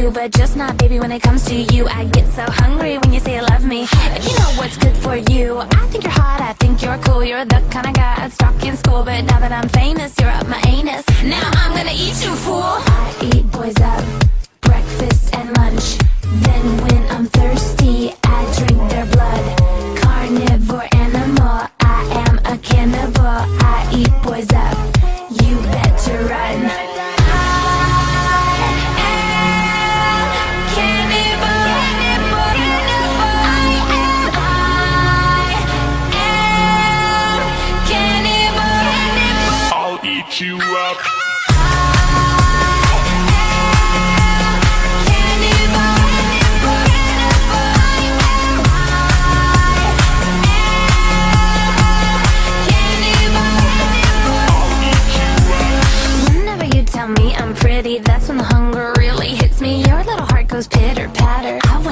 too, but just not baby when it comes to you. I get so hungry when you say you love me. If you know what's good for you, I think you're hot, I think you're cool. You're the kind of guy I'd stalk in school, but now that I'm famous, you're up my anus. Now I'm gonna eat you, fool. I eat boys up, breakfast and lunch. Then when I'm thirsty, I drink their blood. Carnivore animal, I am a cannibal. I eat boys up, you better run. You up. Whenever you tell me I'm pretty, that's when the hunger really hits me. Your little heart goes pitter patter. I